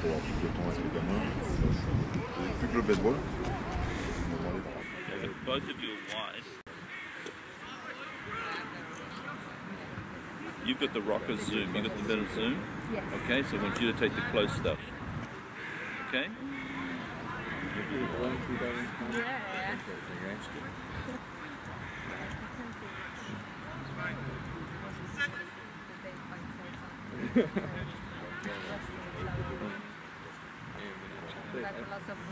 pour avoir plus de temps avec les gamins. Plus que le baseball. Both of you are wide. You've got the rocker zoom. You've got the better zoom? Yes. Okay, so I want you to take the close stuff. Okay? Lots of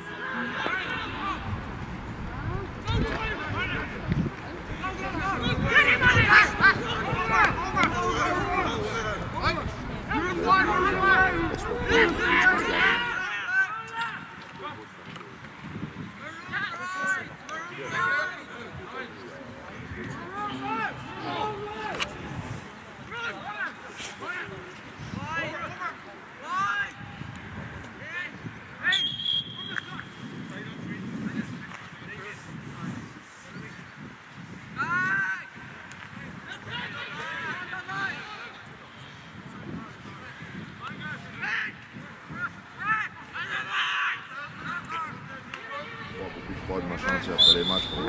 machin, après les matchs, on va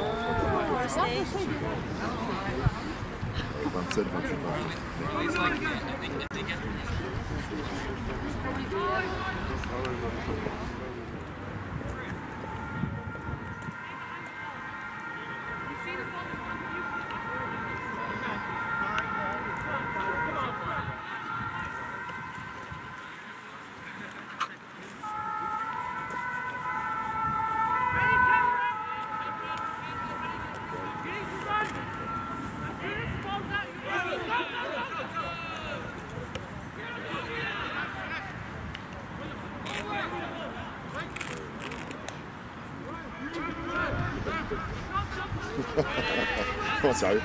27, 28, 28. Oh, sérieux?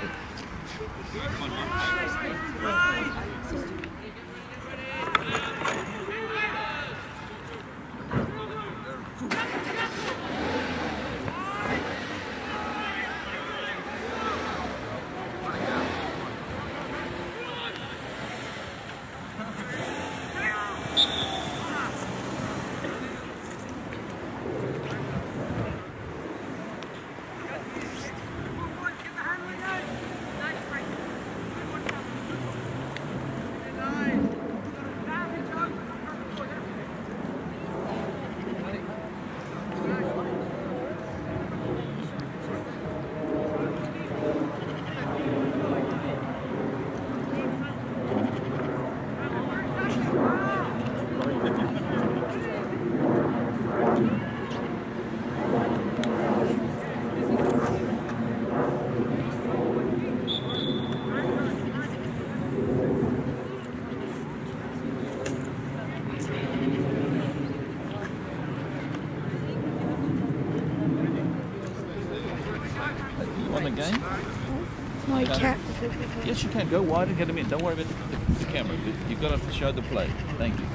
On the game? No, I can't. Yes, you can. Go wide and get them in. Don't worry about the camera. You've got to show the play. Thank you.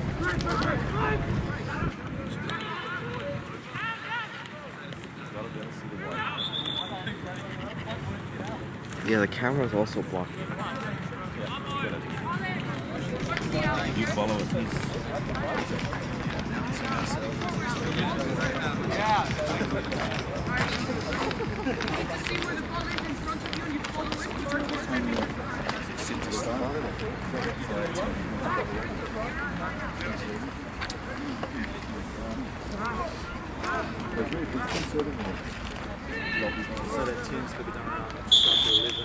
Yeah, the camera is also blocking. You follow it, please. So that tune's going to be done around start to 11.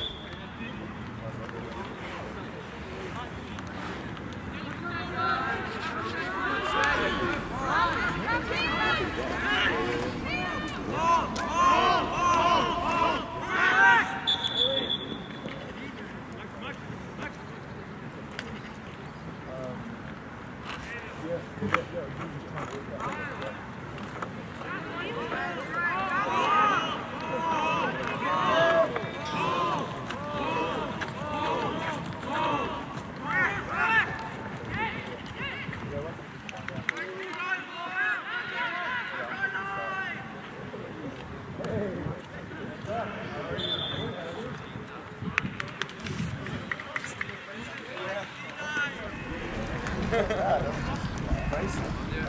Nice.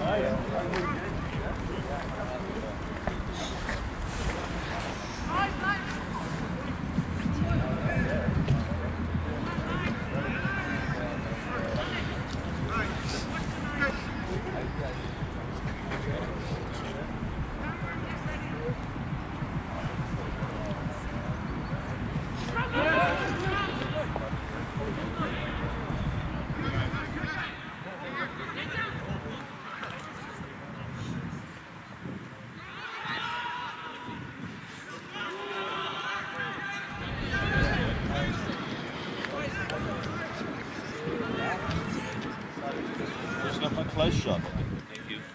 close shot. Thank you.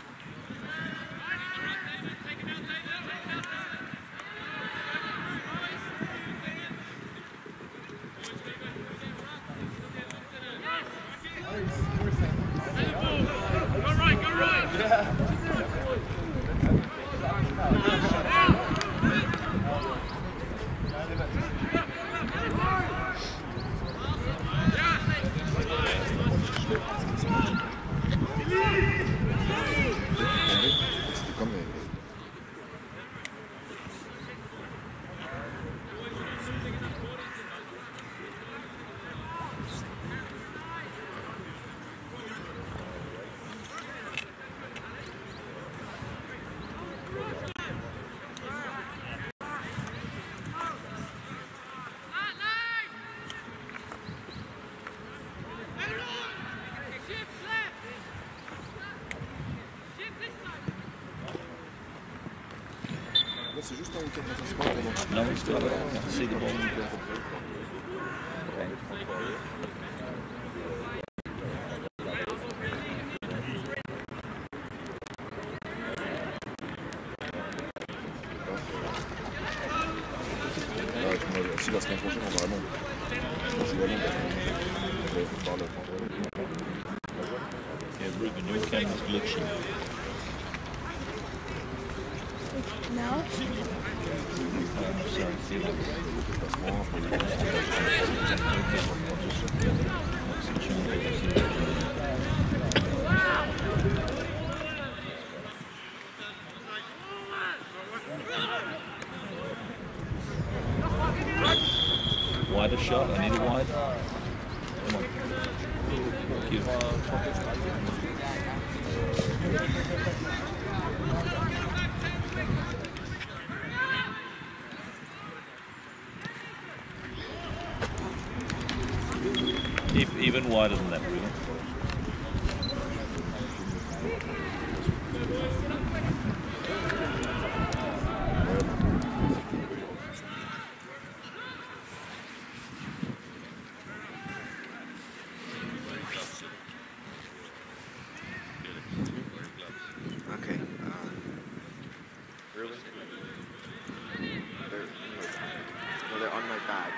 C'était comme là, c'est juste un week-end, c'est pas pendant. No, we still see the ball. Si la semaine prochaine, on va à Londres. On joue à Londres. On va parler à Yeah, Ruben, your camera's glitching. No? Sorry, see that? Wider shot, I need it wide. Come on. Thank you. Even wider than that, really. Okay. Really? They're on my bag.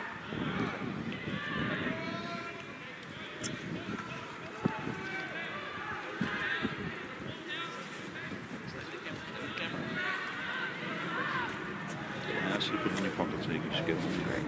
I actually put them in your pocket so you can just get them. Great.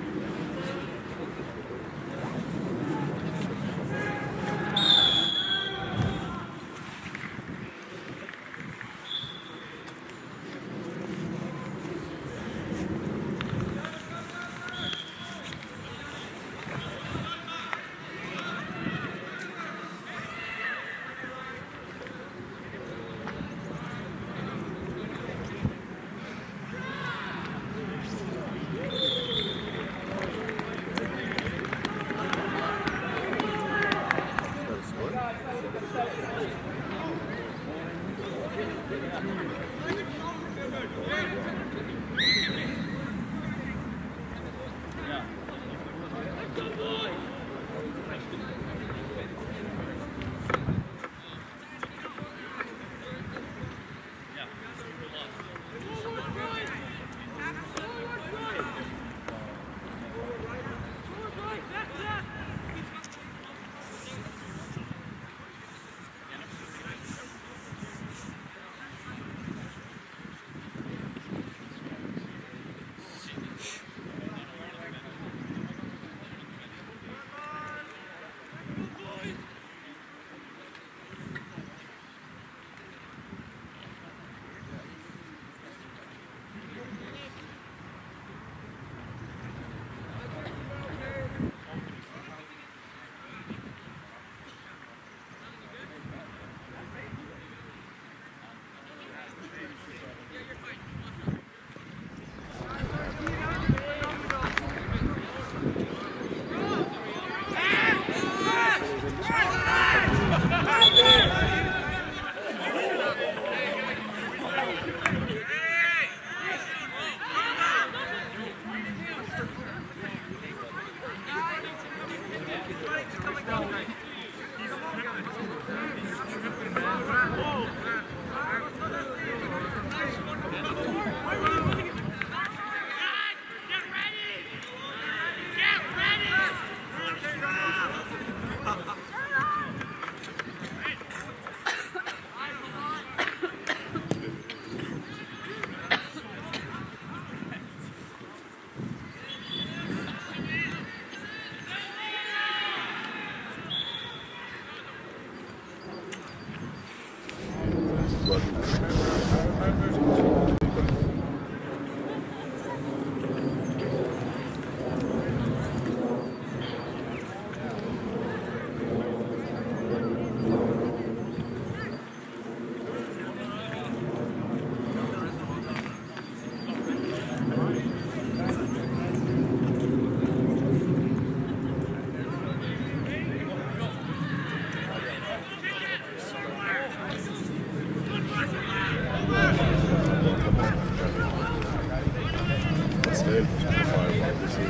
réel parce qu'on va avoir blessé.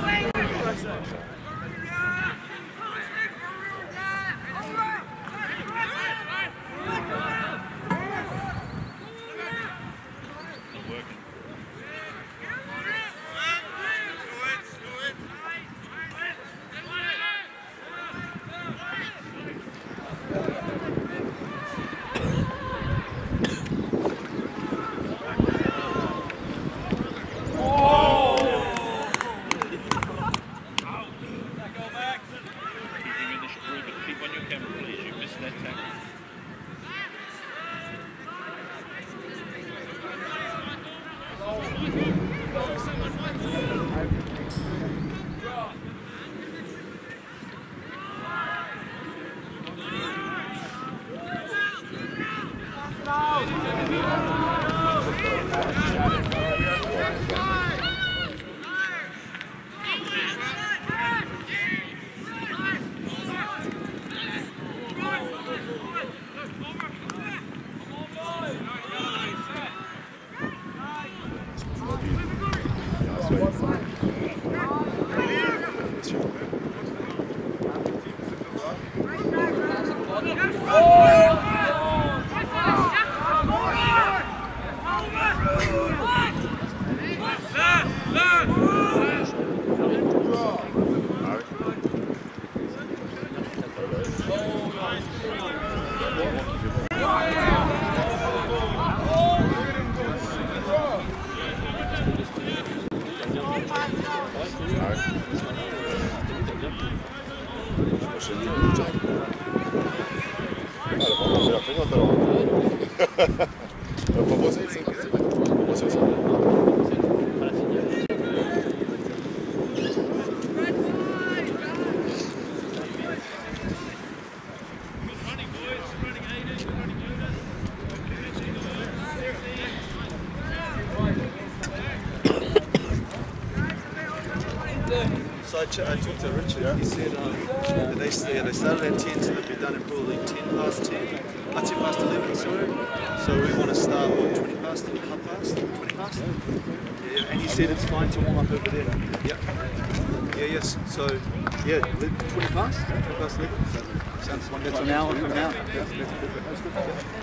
So I talked to Richard. Yeah. He said that they started at 10, so they'll be done at probably 10 past 10. 10 past 11, sorry. So we want to start at 20 past, half past, 20 past. Yeah, and he said it's fine to warm up over there. Yep. Yeah, yes. So yeah, 20 past, 20 past 11. Sounds wonderful. That's an hour from now. Yeah, that's perfect. That's good. Yeah.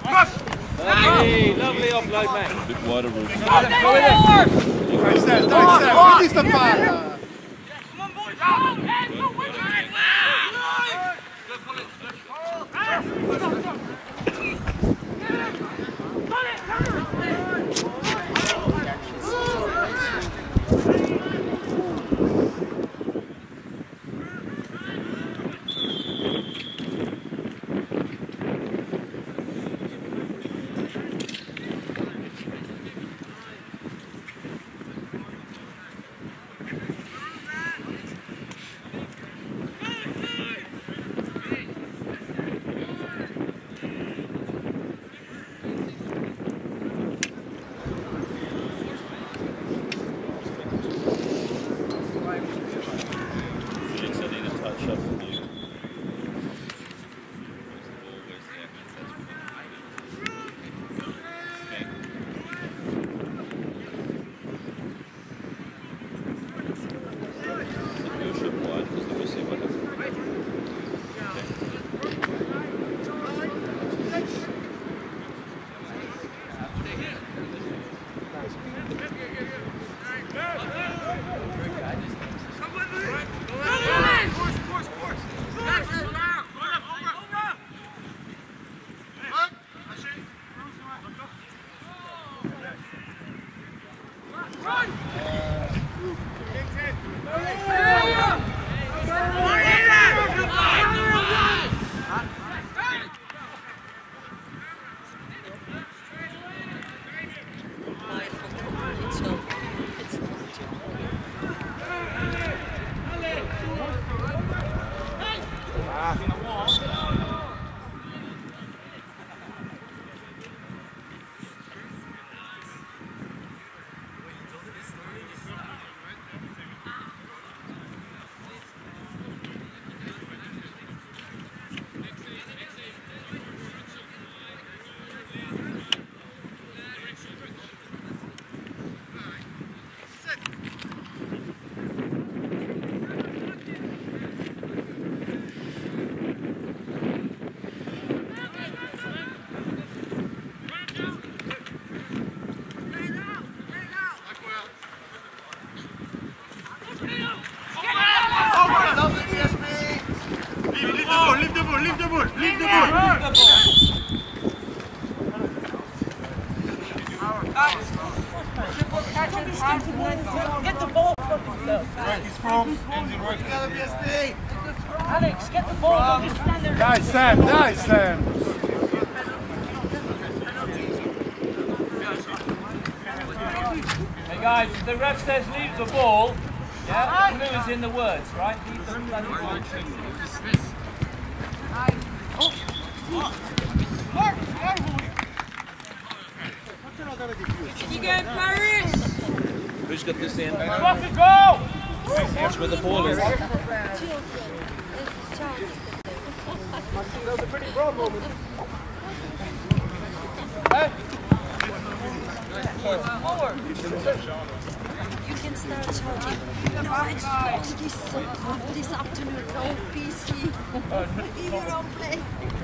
Lovely offload, mate. A bit wider route. Dai, Sam, vedi sta palla! Leave the ball. Get the ball from yourself. Work is from, engine work. BSP. Alex, get the ball. Don't just stand there. Dai Sam! Hey guys, if the ref says leave the ball, yeah, blue is in the words, right? Leave the bloody ball. You go, Paris! Who's got this end? Fucking go! Watch where the ball is. That was a pretty broad moment. You can start shouting. No Xbox this afternoon. No PC. In your own play.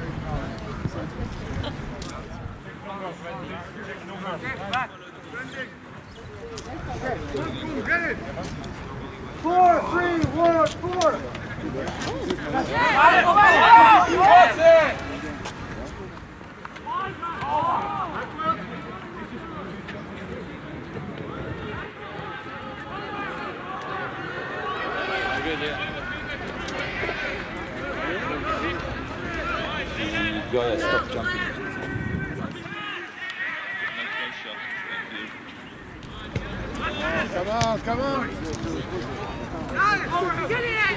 Get it! 4, 3, 1, 4! That's it! Good, yeah. You gotta stop jumping. Come on! Get it!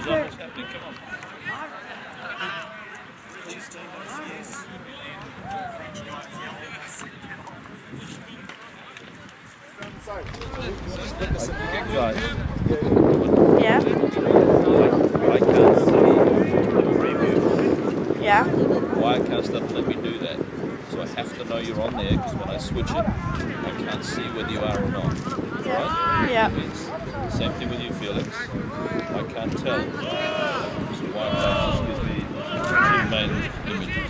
What's happening? Come on. Guys, Yeah. I can't see the preview. Yeah. Why can't stop let me do that? So I have to know you're on there because when I switch it, I can't see whether you are or not. Right? Yeah. It's same thing with you, Felix. I can't tell. So why can't just give me two main images?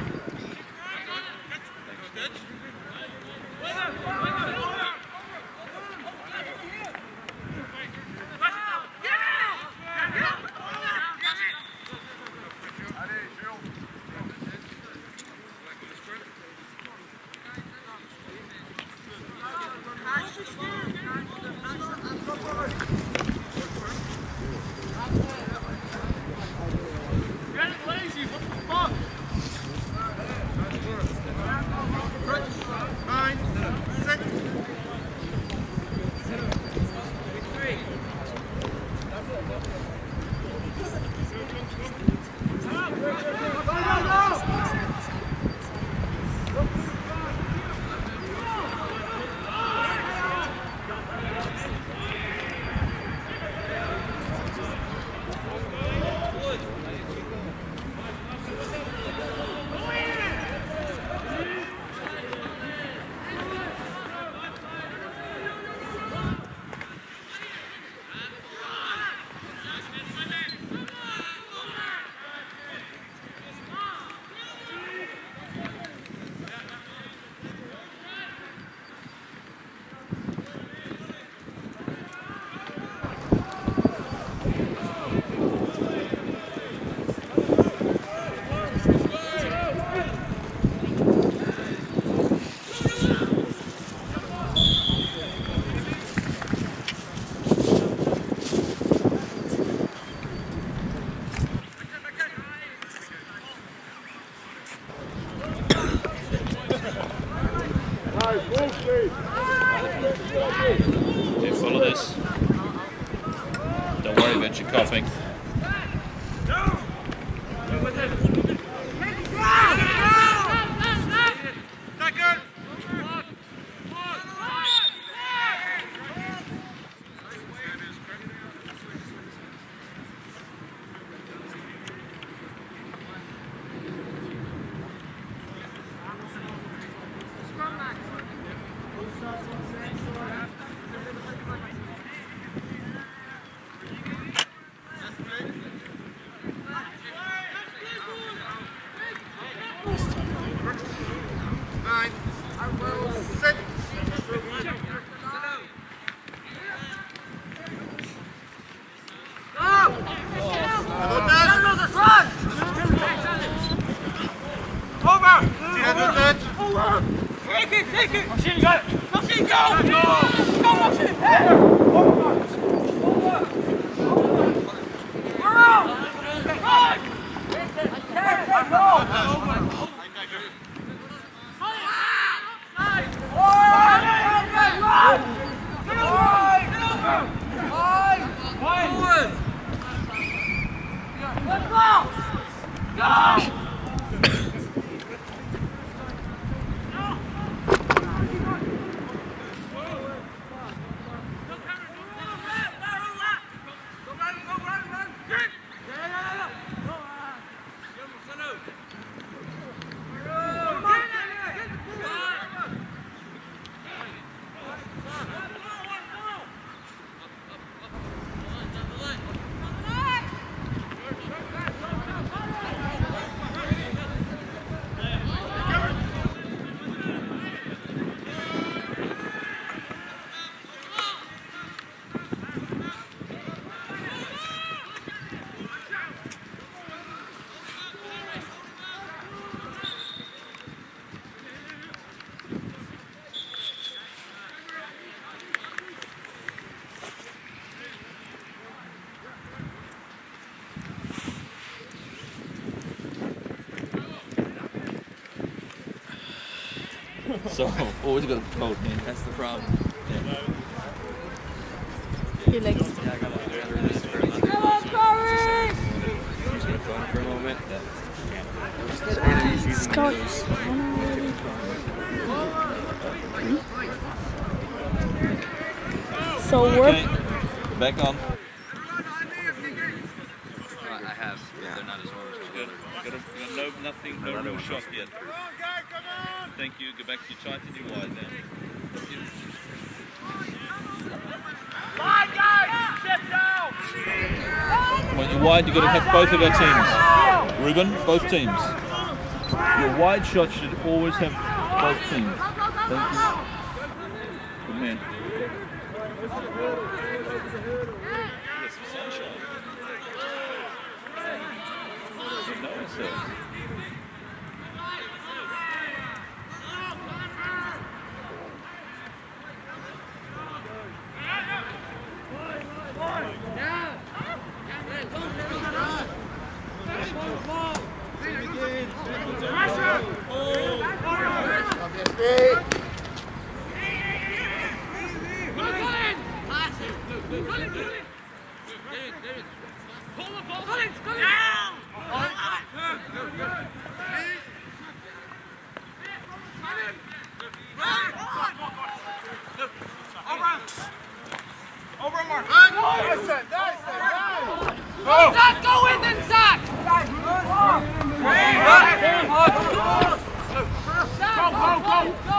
Okay, follow this. Don't worry about your coughing. So, always got a cold name. That's the problem. Felix. Yeah, I got a to the phone for a moment. Let's go. So we're back on. I have. Yeah. They're not as warm as Good. No real shot yet. Thank you. Go back to your tight and your wide now. When you're wide, you've got to have both of our teams. Ruben, both teams. Your wide shot should always have both teams. Thank you. Good man. Get some sunshine. No one says. Go in then, Zach! Go!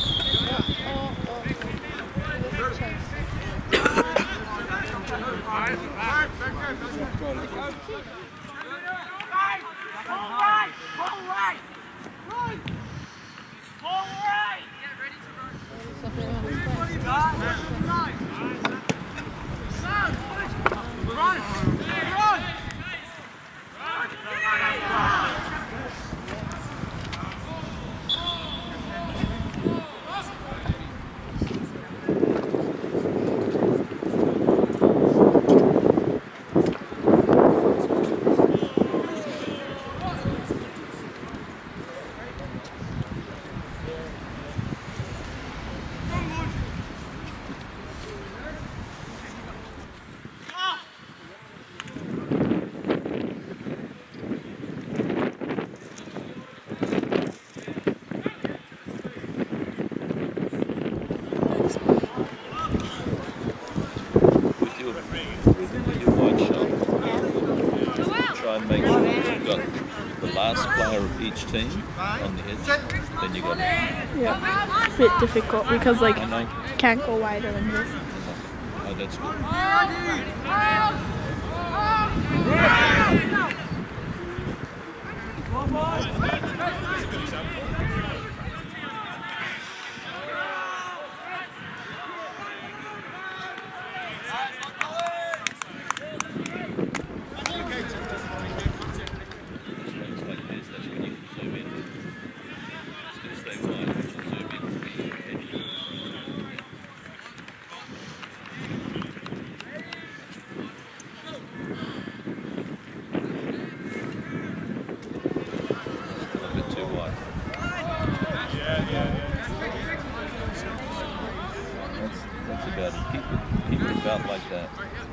Make sure that you've got the last player of each team on the edge, then you got it. Yeah, a bit difficult because like can't go wider than this. Oh, that's good. That's about it. Keep it about like that.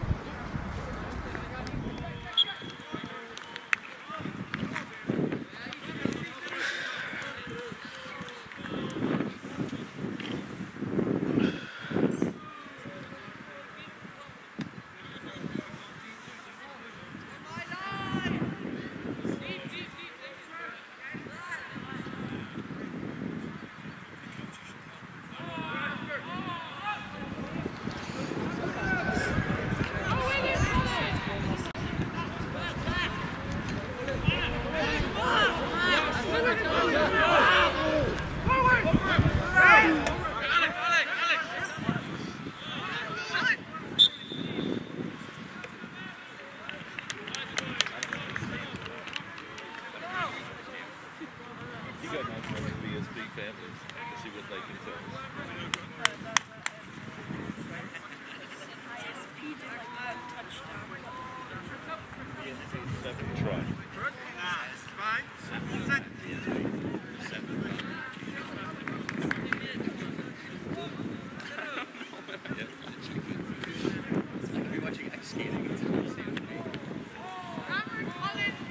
You got nice ones of BSP families to see what they can tell us. Seven try. It's like we're watching ice skating.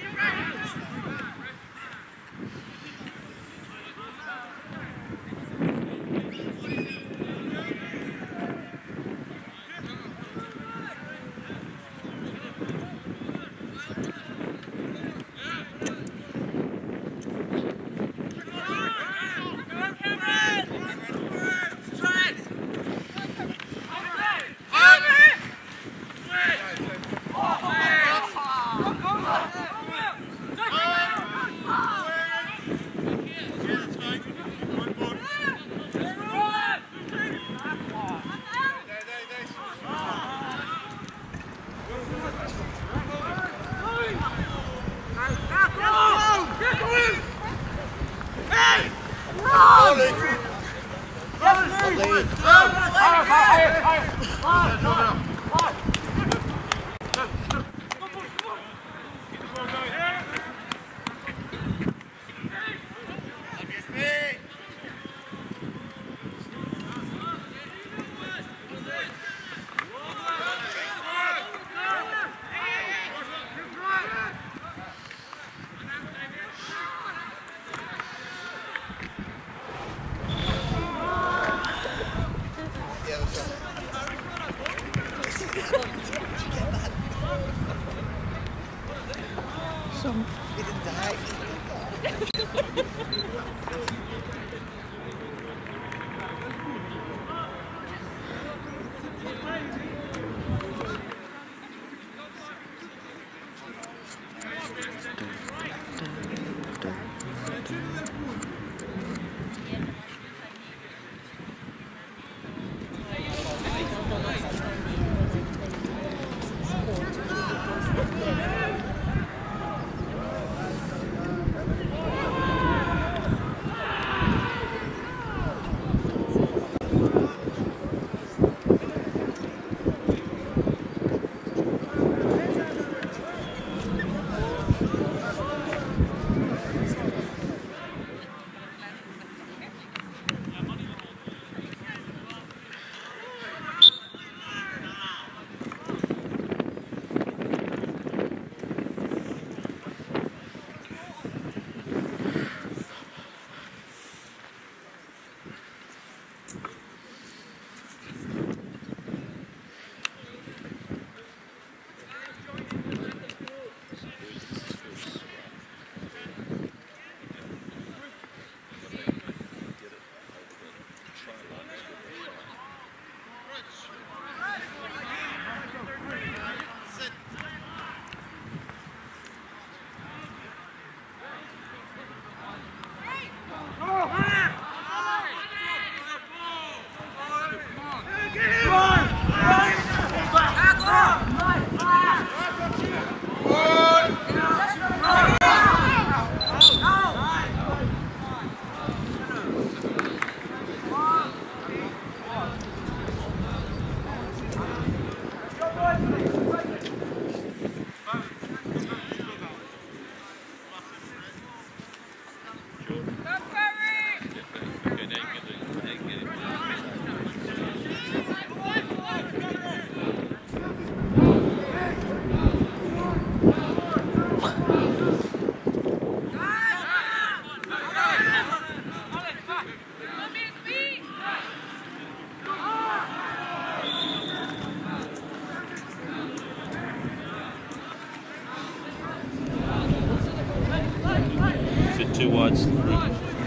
2 wides through.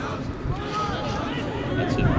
That's it.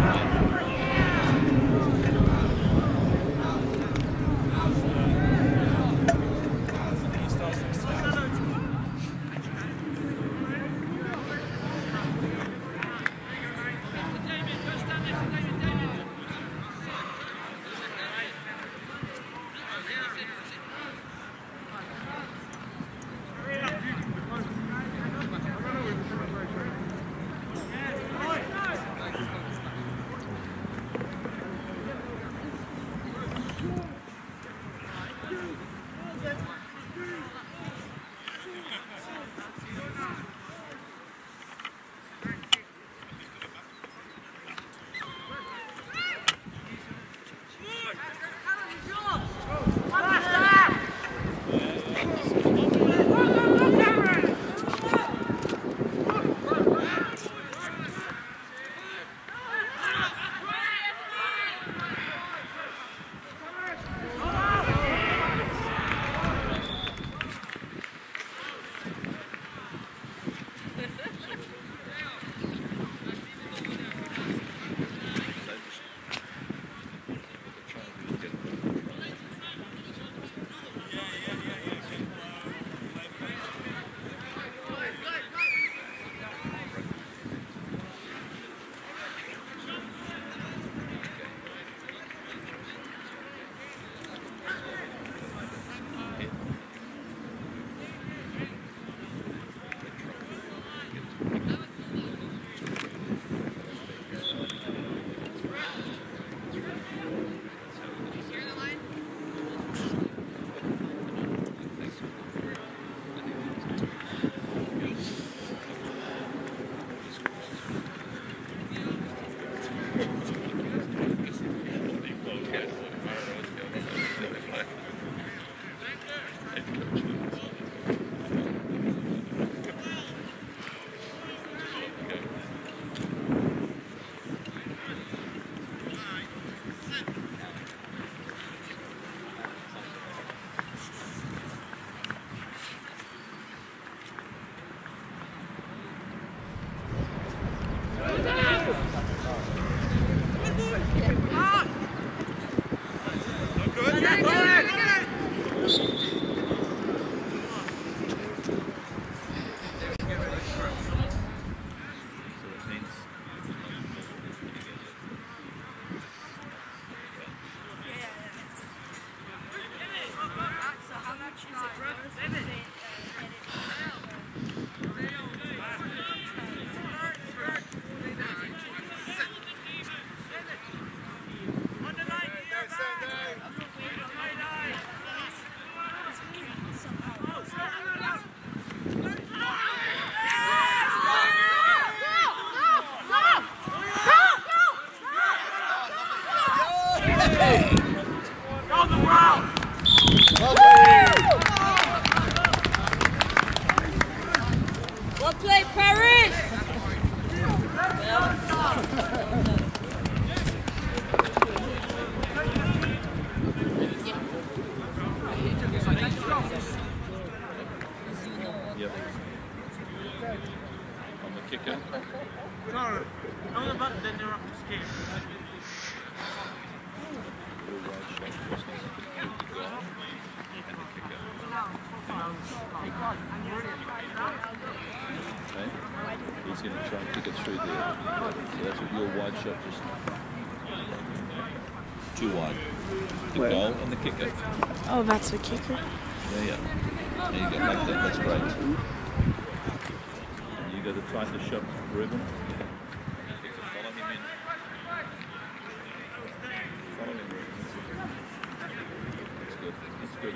He's going to try and kick it through there. So that's what your wide shot just. Too wide. The goal and the kicker. Oh, that's the kicker. Yeah. There you go. Like that. That's great. And you got to tighten the shot, Ruben. Follow him in. Follow him, Ruben. That's good. That's good.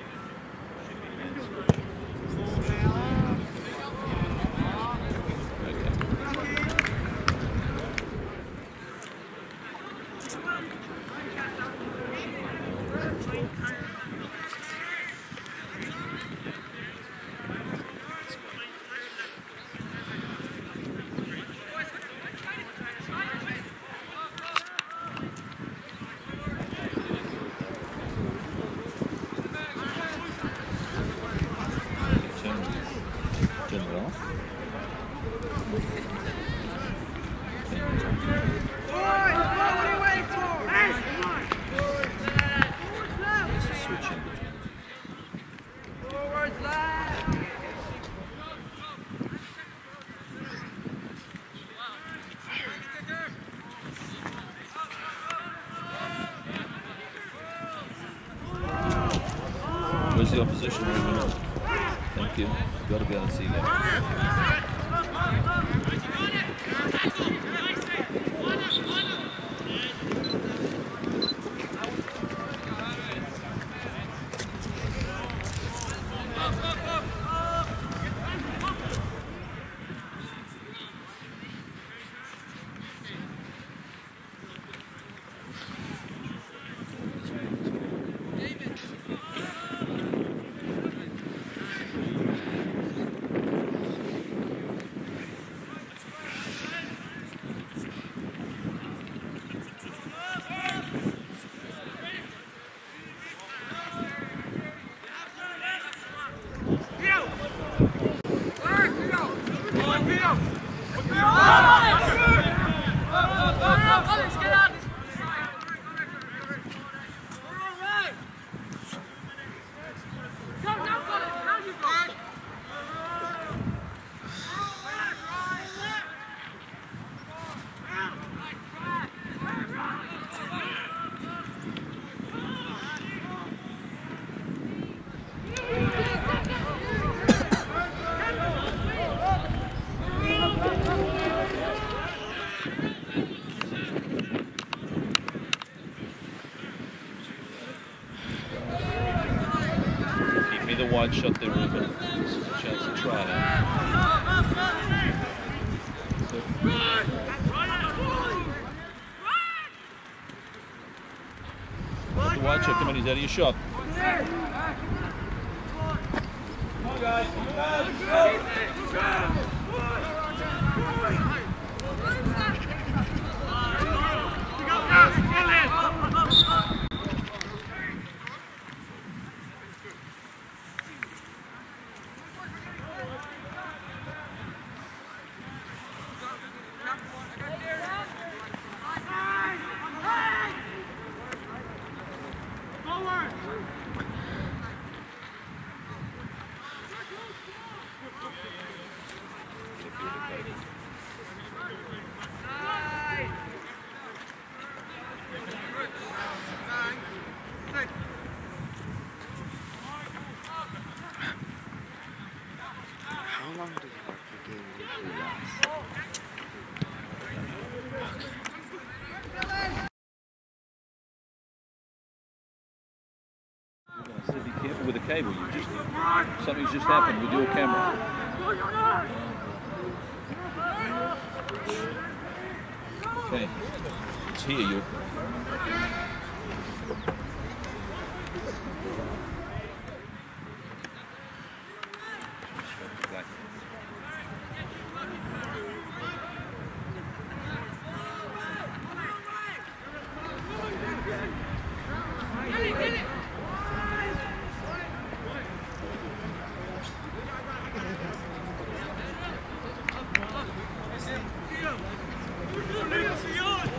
Where's the opposition, Ruben? Thank you. You've got to be able to see that. Wide shot there, Ruben. This is a chance to try it. The wide shot, come on, he's out of your shot. Come on, guys. How long did the game usually last? So be careful with the cable. Something's just happened with your camera. Okay, it's here. You. Leave us beyond!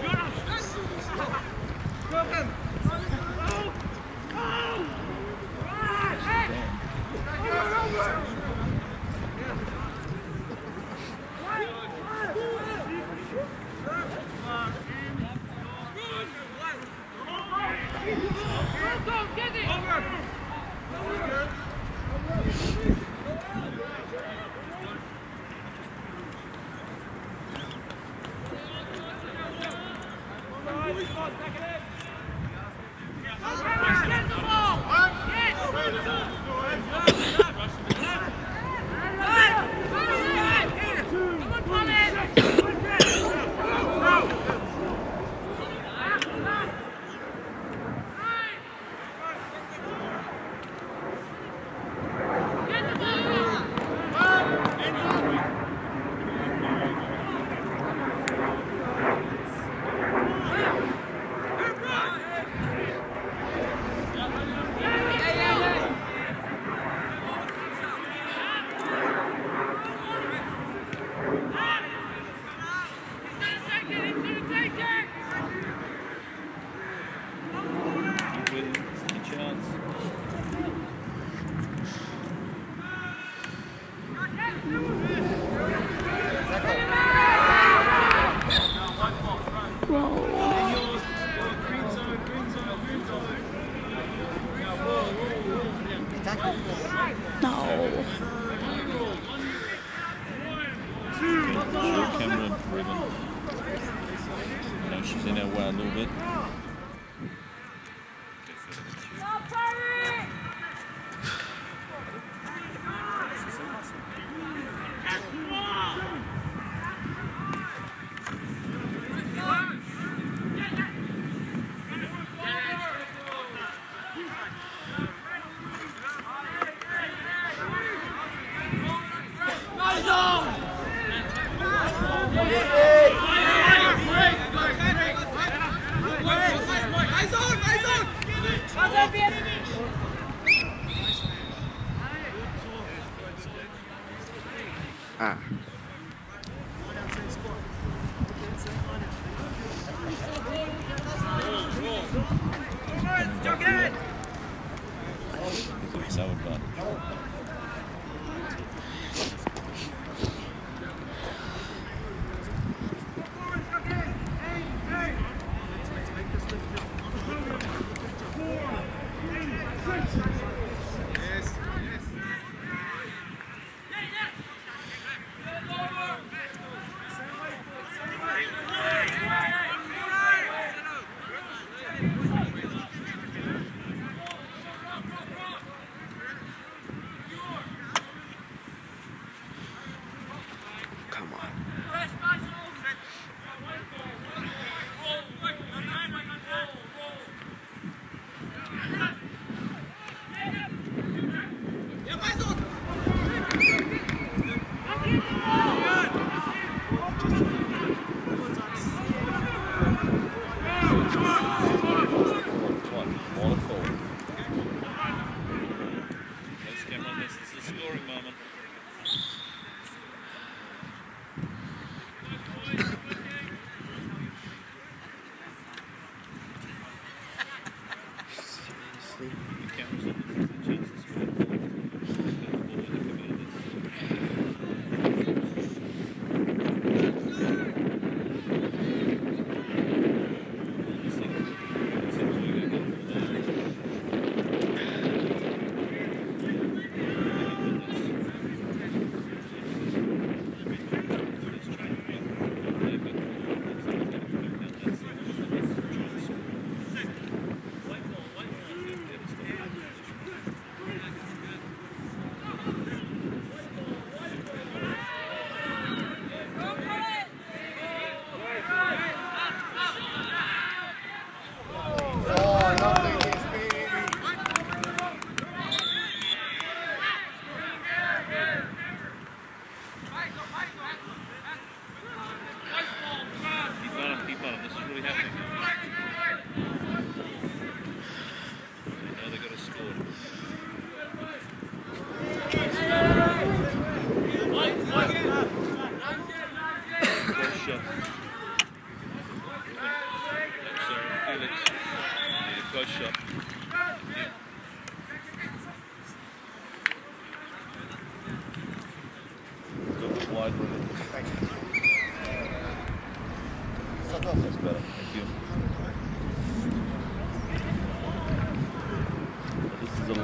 That's better. Thank you.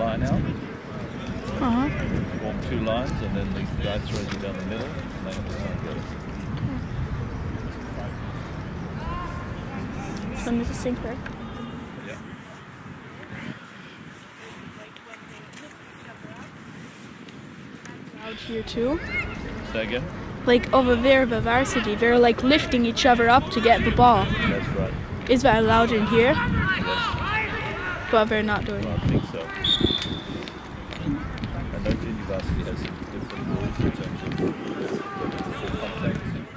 line out. Uh-huh. Form 2 lines, and then the guy throws you down the middle, and then it's not good. So Mrs. Sinclair. Yeah. Out here too. Say again? Like over there by Varsity, they're like lifting each other up to get the ball. That's right. Is that allowed in here? Yes. But they're not doing Well, it. I think so. I know junior varsity has some different rules in terms of full contact.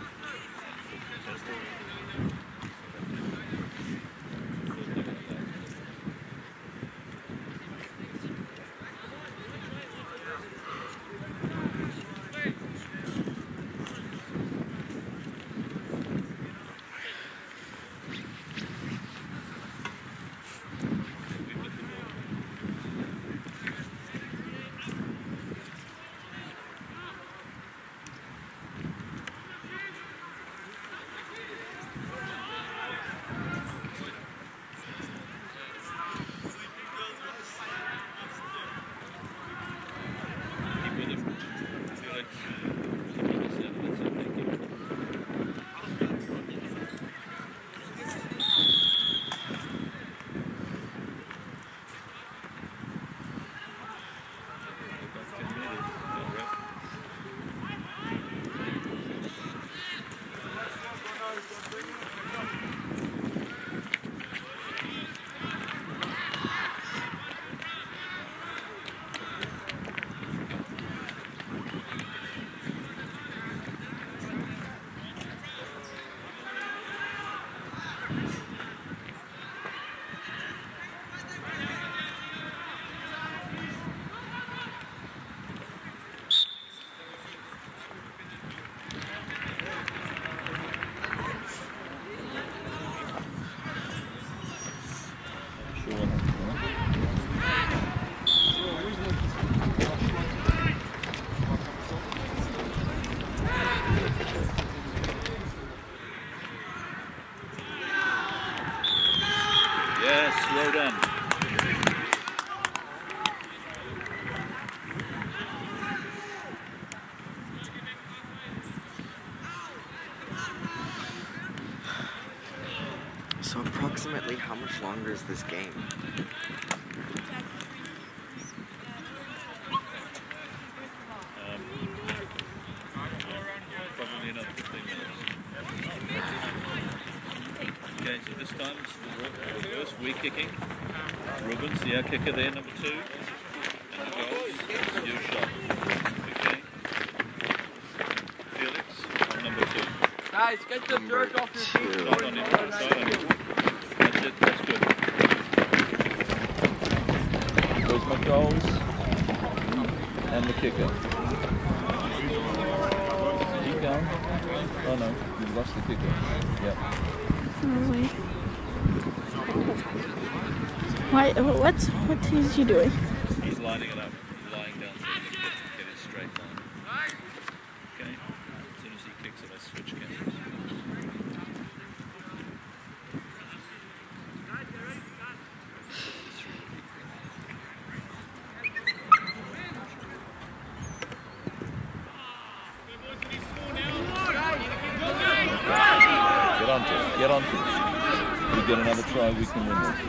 Yes, well done. So approximately how much longer is this game? Probably another 15 minutes. Okay, so this time it's the reverse, we kicking. Rubens, the air kicker there, number 2. And the goals, it's your shot. Okay. Felix, on number 2. Guys, get the dirt off your feet. Not on it, side on it. That's it, that's good. Those my goals. And the kicker. Keep going. Oh no, you've lost the kicker. Yep. Really? Why? What is he doing? He's lining it up. He's lying down so he can get his straight line. Okay. As soon as he kicks it, I switch cameras. Get on to it. We get another try, we can win this.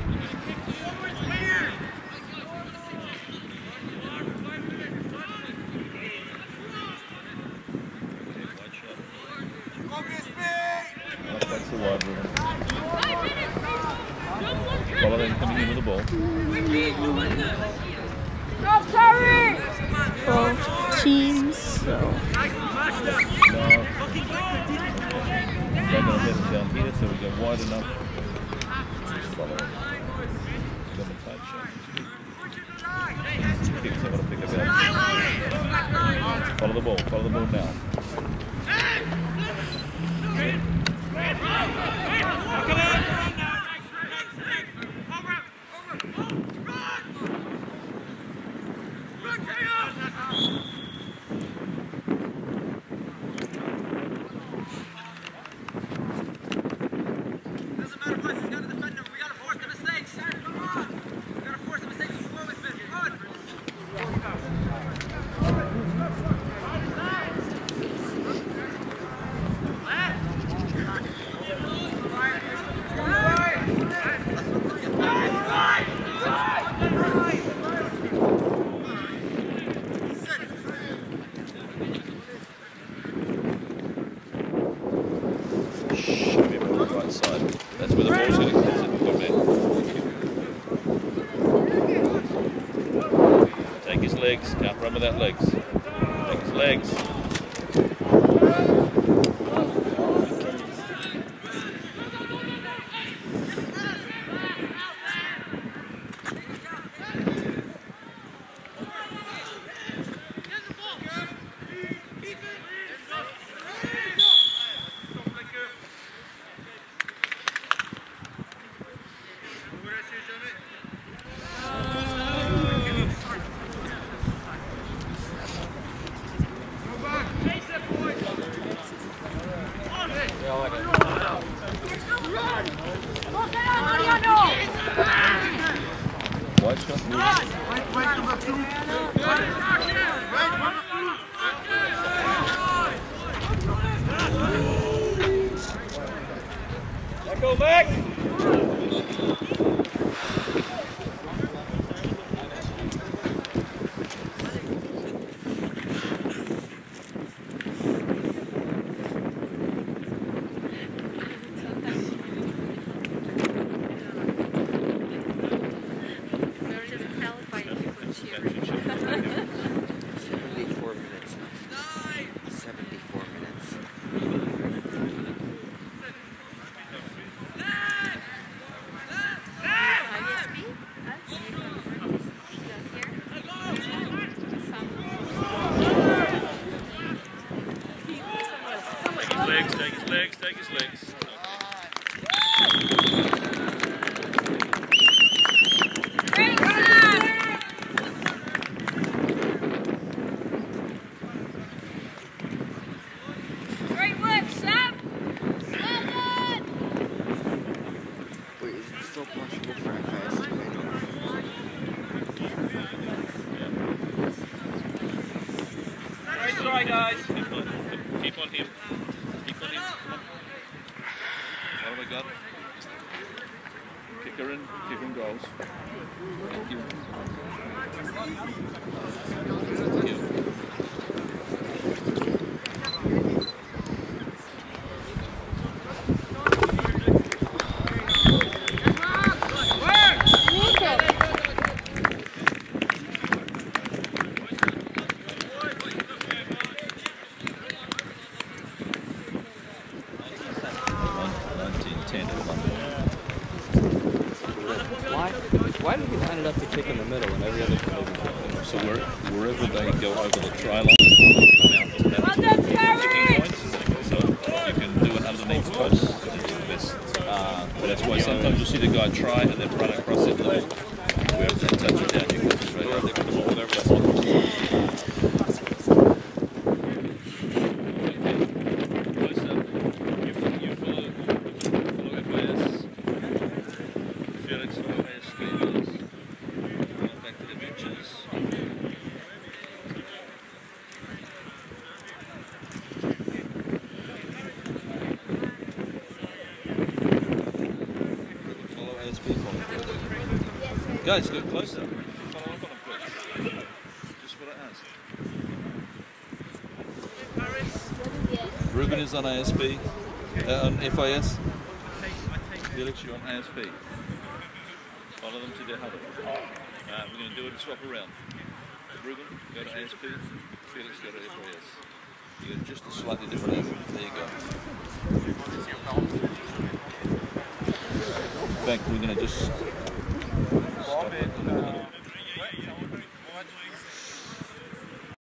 That's the wide room. Follow them coming in with the ball. Both teams. So. They're going to head down here, so we go wide enough. Just follow it. Give them a tight shot. Kicks, I've got to pick it out. Follow the ball now. legs. Can't run without legs. Legs. Wide shot. Go back! Take his legs. Great work, Sam! Well done! Wait, is it still possible for FIS to win? Great try, guys. Keep on him. Keep on him. What have we got? Kicker in goals. Thank you. Thank you. Why did we line it up to kick in the middle when every other team is So wherever they go over the try line, come out to that kicking points. So you can do it underneath posts, which is the best. But that's why sometimes you'll see the guy try and then run across it. Wherever they touch it down, you can just right there, put the ball whatever that's what. Guys, go closer. Follow up on them, please. Just what I asked. Ruben is on ASP, on FIS. Felix, you're on ASP. Follow them to their huddle. We're going to do it and swap around. Ruben, go to ASP. Felix, go to FIS. You got just a slightly different angle. There you go. In fact, we're going to just